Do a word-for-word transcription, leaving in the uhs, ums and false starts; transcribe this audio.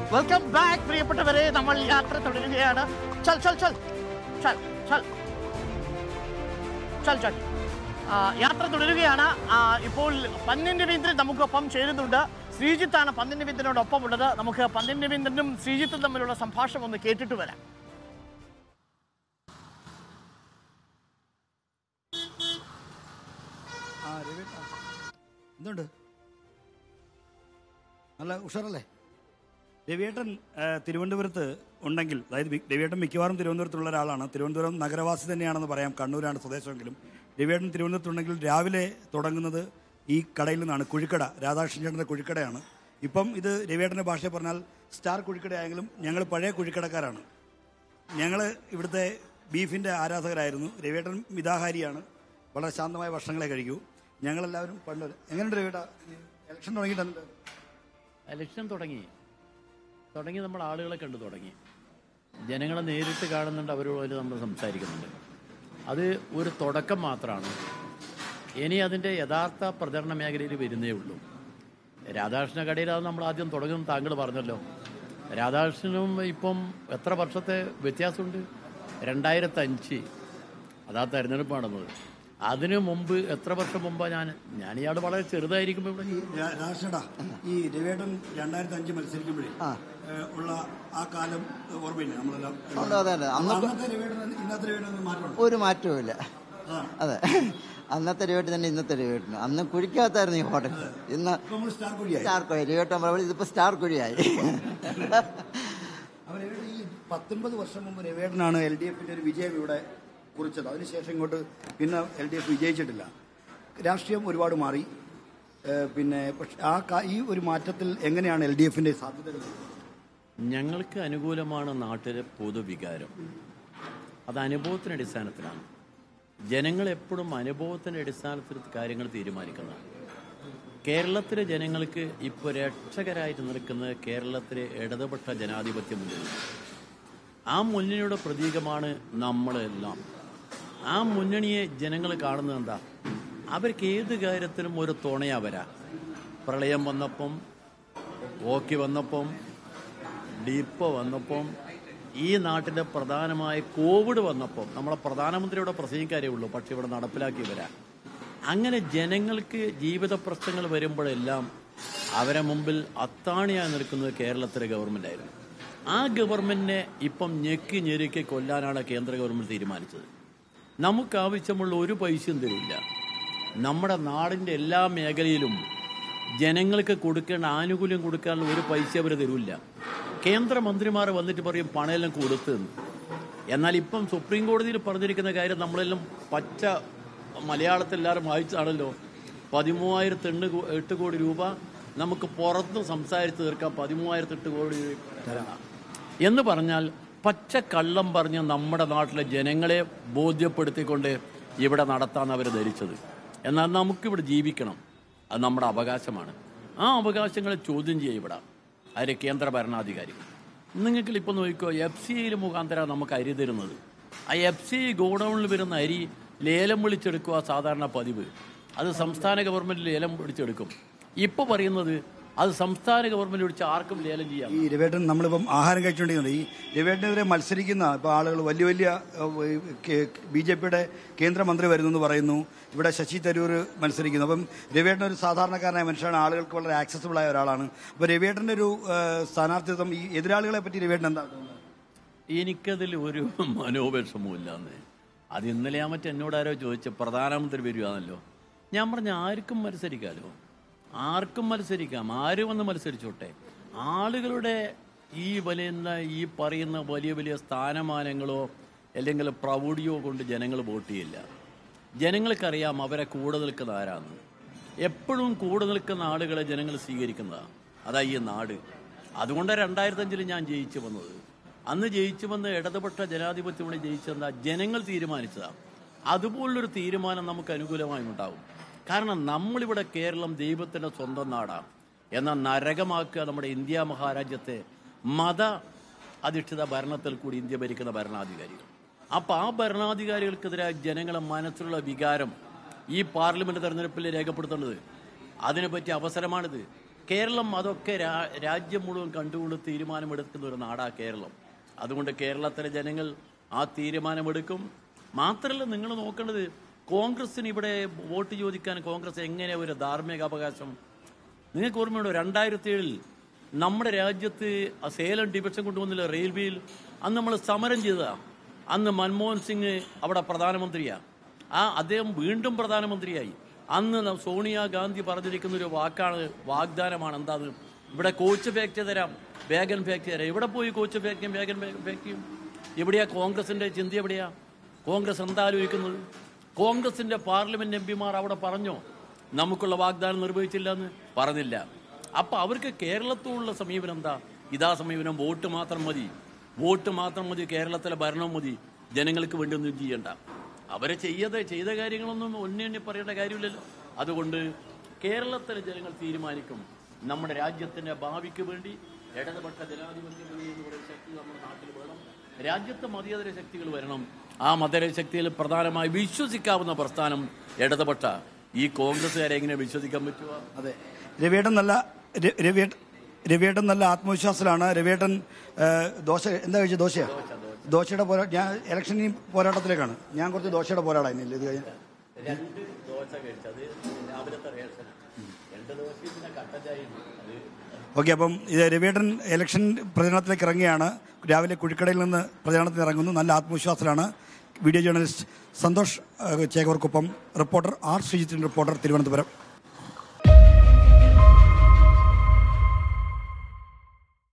Welcome back പ്രിയപ്പെട്ടവരെ. നമ്മൾ യാത്ര തുടരുകയാണ്. ചൽ ചൽ ചൽ ചൽ ചൽ ചൽ ചൽ യാത്ര തുടരുകയാണ്. ഇപ്പോൾ പന്ന്യൻ രവീന്ദ്രൻ നമുക്കൊപ്പം ചേരുന്നുണ്ട്. ശ്രീജിത്താണ് പന്ന്യൻ രവീന്ദ്രനോടൊപ്പം ഉള്ളത്. നമുക്ക് പന്ന്യൻ രവീന്ദ്രനും ശ്രീജിത്തും തമ്മിലുള്ള സംഭാഷണം ഒന്ന് കേട്ടിട്ട് വരാം. എന്തുണ്ട്? നല്ല ഉഷാറല്ലേ? രവിയേട്ടൻ തിരുവനന്തപുരത്ത് ഉണ്ടെങ്കിൽ, അതായത് രവിയേട്ടൻ മിക്കവാറും തിരുവനന്തപുരത്തുള്ള ഒരാളാണ്. തിരുവനന്തപുരം നഗരവാസി തന്നെയാണെന്ന് പറയാം, കണ്ണൂരാണ് സ്വദേശമെങ്കിലും. രവിയേട്ടൻ തിരുവനന്തപുരത്തുണ്ടെങ്കിൽ രാവിലെ തുടങ്ങുന്നത് ഈ കടയിൽ നിന്നാണ്. കുഴിക്കട, രാധാകൃഷ്ണൻ ചേട്ടൻ്റെ കുഴിക്കടയാണ്. ഇപ്പം ഇത് രവിയേട്ടൻ്റെ ഭാഷയിൽ പറഞ്ഞാൽ സ്റ്റാർ കുഴിക്കടയായെങ്കിലും ഞങ്ങൾ പഴയ കുഴിക്കടക്കാരാണ്. ഞങ്ങൾ ഇവിടുത്തെ ബീഫിൻ്റെ ആരാധകരായിരുന്നു. രവിയേട്ടൻ മിതാഹാരിയാണ്, വളരെ ശാന്തമായ ഭക്ഷണങ്ങളെ കഴിക്കൂ. ഞങ്ങളെല്ലാവരും പണ്ട് എങ്ങനെയുണ്ട് രവിയേട്ട? ഇലക്ഷൻ തുടങ്ങിയിട്ടുണ്ട്. ഇലക്ഷൻ തുടങ്ങി തുടങ്ങി നമ്മൾ ആളുകളെ കണ്ടു തുടങ്ങി. ജനങ്ങളെ നേരിട്ട് കാണുന്നുണ്ട്, അവരോട് നമ്മൾ സംസാരിക്കുന്നുണ്ട്. അത് ഒരു തുടക്കം മാത്രമാണ്. ഇനി അതിൻ്റെ യഥാർത്ഥ പ്രചരണ മേഖലയിൽ വരുന്നേ ഉള്ളൂ. രാധാകൃഷ്ണ കടയിലാണ് നമ്മൾ ആദ്യം തുടങ്ങുന്നത്. താങ്കൾ പറഞ്ഞല്ലോ, രാധാകൃഷ്ണനും ഇപ്പം എത്ര വർഷത്തെ വ്യത്യാസമുണ്ട്? രണ്ടായിരത്തഞ്ച് അതാ തെരഞ്ഞെടുപ്പ് നടന്നത്. അതിനു മുമ്പ് എത്ര വർഷം മുമ്പാണ് ഞാൻ ഞാൻ ഇയാൾ വളരെ ചെറുതായിരിക്കുമ്പോൾ ഇവിടെ രാഷ്ട്രടാ ഈ രവിയേട്ടൻ രണ്ടായിരത്തി അഞ്ച് മത്സരിക്കുമ്പോഴേ ഉള്ള ആ കാലം ഓർമ്മയില്ല നമ്മളെല്ലാം? ഒരു മാറ്റവും ഇല്ല. അതെ, അന്നത്തെ രവിയേട്ടൻ തന്നെ ഇന്നത്തെ രവിയേട്ടന്. അന്ന് കുഴിക്കാത്തായിരുന്നു ഈ ഹോട്ടൽ. ഇന്ന് സ്റ്റാർ കുഴി. രവിയേട്ടൻ പറയുമ്പോൾ ഇതിപ്പോ സ്റ്റാർ കുഴിയായി. ഈ പത്തൊൻപത് വർഷം മുമ്പ് രവിയേട്ടനാണ് എൽ ഡി എഫിന്റെ ഒരു വിജയം ഇവിടെ കുറിച്ചത്. അതിനുശേഷം ഇങ്ങോട്ട് പിന്നെ എൽ ഡി എഫ് വിജയിച്ചിട്ടില്ല. രാഷ്ട്രീയം ഒരുപാട് മാറി. പിന്നെ പക്ഷെ ആ ഈ ഒരു മാറ്റത്തിൽ എങ്ങനെയാണ് എൽ ഡി എഫിന്റെ സാധ്യതകൾ? ഞങ്ങൾക്ക് അനുകൂലമാണ് നാട്ടിലെ പൊതുവികാരം. അത് അനുഭവത്തിൻ്റെ അടിസ്ഥാനത്തിലാണ്. ജനങ്ങൾ എപ്പോഴും അനുഭവത്തിൻ്റെ അടിസ്ഥാനത്തിൽ കാര്യങ്ങൾ തീരുമാനിക്കുന്നതാണ്. കേരളത്തിലെ ജനങ്ങൾക്ക് ഇപ്പോൾ രക്ഷകരായിട്ട് നിൽക്കുന്നത് കേരളത്തിലെ ഇടതുപക്ഷ ജനാധിപത്യ മുന്നണി. ആ മുന്നണിയുടെ പ്രതീകമാണ് നമ്മളെല്ലാം. ആ മുന്നണിയെ ജനങ്ങൾ കാണുന്നത് എന്താ? അവർക്ക് ഏത് കാര്യത്തിലും ഒരു തുണയാ വരാ. പ്രളയം വന്നപ്പം, ഓക്കി വന്നപ്പം, ഡിപ്പ വന്നപ്പം, ഈ നാട്ടിലെ പ്രധാനമായ കോവിഡ് വന്നപ്പം നമ്മളെ പ്രധാനമന്ത്രിയുടെ പ്രസംഗിക്കാരേ ഉള്ളൂ, പക്ഷെ ഇവിടെ നടപ്പിലാക്കി വരാം. അങ്ങനെ ജനങ്ങൾക്ക് ജീവിത പ്രശ്നങ്ങൾ വരുമ്പോഴെല്ലാം അവരെ മുമ്പിൽ അത്താണിയായി നിൽക്കുന്നത് കേരളത്തിലെ ഗവൺമെൻറ്റായിരുന്നു. ആ ഗവൺമെൻറ്റിനെ ഇപ്പം ഞെക്കി ഞെരുക്കി കൊല്ലാനാണ് കേന്ദ്ര ഗവൺമെൻറ് തീരുമാനിച്ചത്. നമുക്കാവശ്യമുള്ള ഒരു പൈസയും തരില്ല. നമ്മുടെ നാടിൻ്റെ എല്ലാ മേഖലയിലും ജനങ്ങൾക്ക് കൊടുക്കേണ്ട ആനുകൂല്യം കൊടുക്കാനുള്ള ഒരു പൈസ അവർ തരില്ല. കേന്ദ്രമന്ത്രിമാർ വന്നിട്ട് പറയും പണമെല്ലാം കൊടുത്തെന്ന്. എന്നാൽ ഇപ്പം സുപ്രീം കോടതിയിൽ പറഞ്ഞിരിക്കുന്ന കാര്യം നമ്മളെല്ലാം പച്ച മലയാളത്തിൽ എല്ലാവരും വായിച്ചാണല്ലോ. പതിമൂവായിരത്തി എണ്ണ എട്ട് കോടി രൂപ നമുക്ക് പുറത്ത് സംസാരിച്ച് തീർക്കാം, പതിമൂവായിരത്തി എട്ട് കോടി തരാം എന്ന് പറഞ്ഞാൽ പച്ചക്കള്ളം പറഞ്ഞ് നമ്മുടെ നാട്ടിലെ ജനങ്ങളെ ബോധ്യപ്പെടുത്തിക്കൊണ്ട് ഇവിടെ നടത്താൻ അവർ ധരിച്ചത്. എന്നാൽ നമുക്കിവിടെ ജീവിക്കണം, അത് നമ്മുടെ അവകാശമാണ്. ആ അവകാശങ്ങളെ ചോദ്യം ചെയ്യുക ഇവിടെ അതിന് കേന്ദ്ര ഭരണാധികാരികൾ. നിങ്ങൾക്ക് ഇപ്പോൾ നോക്കിക്കോ, എഫ് സി ഐയിൽ മുഖാന്തരം നമുക്ക് അരി തരുന്നത്. ആ എഫ് സി ഐ ഗോഡൗണിൽ വരുന്ന അരി ലേലം വിളിച്ചെടുക്കുക സാധാരണ പതിവ്. അത് സംസ്ഥാന ഗവൺമെൻറ് ലേലം വിളിച്ചെടുക്കും. ഇപ്പോൾ പറയുന്നത് അത് സംസ്ഥാന ഗവൺമെന്റ് വിളിച്ച് ആർക്കും ലേലം ചെയ്യാം. ഈ രവിയേട്ടൻ നമ്മളിപ്പം ആഹാരം കഴിച്ചുകൊണ്ടിരിക്കുന്നത്, ഈ രവിയേട്ടനെതിരെ മത്സരിക്കുന്ന ഇപ്പോൾ ആളുകൾ വലിയ വലിയ ബി ജെ പിയുടെ കേന്ദ്രമന്ത്രി വരുന്നു എന്ന് പറയുന്നു. ഇവിടെ ശശി തരൂർ മത്സരിക്കുന്നു. അപ്പം രവിയേട്ടൻ ഒരു സാധാരണക്കാരനായ മനുഷ്യനാണ്, ആളുകൾക്ക് വളരെ ആക്സസിബിൾ ആയ ഒരാളാണ്. അപ്പോൾ രവിയേട്ടൻ്റെ ഒരു സ്ഥാനാർത്ഥിത്വം ഈ എതിരാളികളെ പറ്റി രവിയേട്ടൻ എന്താ? എനിക്കതിൽ ഒരു മനോവിഷമവും എന്ന് അത് ഇന്നലെ ഞാൻ മറ്റേ എന്നോട് ആരോ ചോദിച്ചു, പ്രധാനമന്ത്രി വരുവാണല്ലോ. ഞാൻ പറഞ്ഞ ആർക്കും മത്സരിക്കാമല്ലോ, ആർക്കും മത്സരിക്കാം, ആര് വന്ന് മത്സരിച്ചോട്ടെ. ആളുകളുടെ ഈ വലിയ ഈ പറയുന്ന വലിയ വലിയ സ്ഥാനമാനങ്ങളോ അല്ലെങ്കിൽ പ്രൗഢിയോ കൊണ്ട് ജനങ്ങൾ വോട്ട് ചെയ്യില്ല. ജനങ്ങൾക്കറിയാം അവരെ കൂടെ നിൽക്കുന്ന ആരാന്ന്. എപ്പോഴും കൂടെ നിൽക്കുന്ന ആളുകളെ ജനങ്ങൾ സ്വീകരിക്കുന്നതാണ്. അതാ ഈ നാട്. അതുകൊണ്ട് രണ്ടായിരത്തഞ്ചിൽ ഞാൻ ജയിച്ചു വന്നത്. അന്ന് ജയിച്ചു വന്ന് ഇടതുപക്ഷ ജനാധിപത്യം കൂടി ജയിച്ചെന്താ ജനങ്ങൾ തീരുമാനിച്ചതാണ്. അതുപോലൊരു തീരുമാനം നമുക്ക് അനുകൂലമായി ഉണ്ടാവും. കാരണം നമ്മളിവിടെ കേരളം ദൈവത്തിൻ്റെ സ്വന്തം നാടാണ്. എന്നാൽ നരകമാക്കുക നമ്മുടെ ഇന്ത്യ മഹാരാജ്യത്തെ മത അധിഷ്ഠിത ഭരണത്തിൽ കൂടി ഇന്ത്യ ഭരിക്കുന്ന ഭരണാധികാരികൾ. അപ്പം ആ ഭരണാധികാരികൾക്കെതിരെ ജനങ്ങളെ മനസ്സിലുള്ള വികാരം ഈ പാർലമെൻറ്റ് തെരഞ്ഞെടുപ്പിൽ രേഖപ്പെടുത്തേണ്ടത്. അതിനെപ്പറ്റി അവസരമാണിത്. കേരളം അതൊക്കെ രാ- രാജ്യം മുഴുവൻ കണ്ടുകൊണ്ട് തീരുമാനമെടുക്കുന്ന ഒരു നാടാ കേരളം. അതുകൊണ്ട് കേരളത്തിലെ ജനങ്ങൾ ആ തീരുമാനമെടുക്കും. മാത്രമല്ല, നിങ്ങൾ നോക്കേണ്ടത് കോൺഗ്രസിന് ഇവിടെ വോട്ട് ചോദിക്കാൻ കോൺഗ്രസ് എങ്ങനെ ഒരു ധാർമ്മിക അവകാശം? നിങ്ങൾക്ക് ഓർമ്മയുണ്ടോ രണ്ടായിരത്തി ഏഴിൽ നമ്മുടെ രാജ്യത്ത് ആ സേലം ഡിവിഷൻ കൊണ്ടുവന്നില്ല റെയിൽവേയിൽ? അന്ന് നമ്മൾ സമരം ചെയ്തതാണ്. അന്ന് മൻമോഹൻ സിംഗ് അവിടെ പ്രധാനമന്ത്രിയാണ്. ആ അദ്ദേഹം വീണ്ടും പ്രധാനമന്ത്രിയായി. അന്ന് സോണിയാഗാന്ധി പറഞ്ഞിരിക്കുന്ന ഒരു വാക്കാണ്, വാഗ്ദാനമാണ്. എന്താണ്? ഇവിടെ കോച്ച് ഫാക്ടറി തരാം, വേഗൻ ഫാക്ടറി തരാം. എവിടെ പോയി കോച്ച് ഫാക്ടറിയും വേഗൻ ഫാക്ടറിയും? എവിടെയാ കോൺഗ്രസിന്റെ ചിന്ത? എവിടെയാ കോൺഗ്രസ് എന്താ ആലോചിക്കുന്നത്? കോൺഗ്രസിന്റെ പാർലമെന്റ് എം പിമാർ അവിടെ പറഞ്ഞോ നമുക്കുള്ള വാഗ്ദാനം നിർവഹിച്ചില്ല എന്ന്? പറഞ്ഞില്ല. അപ്പൊ അവർക്ക് കേരളത്തോടുള്ള സമീപനം എന്താ? ഇതാ സമീപനം. വോട്ട് മാത്രം മതി, വോട്ട് മാത്രം മതി, കേരളത്തിലെ ഭരണം മതി, ജനങ്ങൾക്ക് വേണ്ടി ഒന്നും ചെയ്യണ്ട. അവരെ ചെയ്യത ചെയ്ത കാര്യങ്ങളൊന്നും ഒന്നെണ്ണി പറയേണ്ട കാര്യമില്ലല്ലോ. അതുകൊണ്ട് കേരളത്തിലെ ജനങ്ങൾ തീരുമാനിക്കും. നമ്മുടെ രാജ്യത്തിന്റെ ഭാവിക്ക് വേണ്ടി ഇടതുപക്ഷ ജനാധിപത്യ ശക്തി നമ്മുടെ നാട്ടിൽ വേണം. രാജ്യത്ത് മതേതര ശക്തികൾ വരണം. ആ മതേതര ശക്തിയിൽ പ്രധാനമായി വിശ്വസിക്കാവുന്ന പ്രസ്ഥാനം ഇടതുപക്ഷ. ഈ കോൺഗ്രസ്സുകാരെ എങ്ങനെ വിശ്വസിക്കാൻ പറ്റുക? അതെ, രവിയേട്ടൻ നല്ല രവിയേട്ടൻ രവിയേട്ടൻ നല്ല ആത്മവിശ്വാസത്തിലാണ്. രവിയേട്ടൻ ദോശ എന്താ കഴിച്ചത്? ദോശയാണ്. ദോശയുടെ പോരാ ഞാൻ ഇലക്ഷൻ പോരാട്ടത്തിലേക്കാണ്. ഞാൻ കുറച്ച് ദോശയുടെ പോരാടാം ഇത് കഴിഞ്ഞ രണ്ട് ദോശ കഴിച്ചത് രാവിലത്തെ റേഷൻ, രണ്ട് ദോശ കട്ടച്ചായും. ഓക്കെ, അപ്പം ഇത് രവിയേട്ടൻ ഇലക്ഷൻ പ്രചരണത്തിലേക്ക് ഇറങ്ങിയാണ്. രാവിലെ കുഴിക്കടയിൽ നിന്ന് പ്രചരണത്തിന് ഇറങ്ങുന്നു. നല്ല ആത്മവിശ്വാസത്തിലാണ്. വീഡിയോ ജേർണലിസ്റ്റ് സന്തോഷ് ചേകവർക്കൊപ്പം റിപ്പോർട്ടർ ആർ ശ്രീജിത്തിൻ്റെ റിപ്പോർട്ടർ തിരുവനന്തപുരം.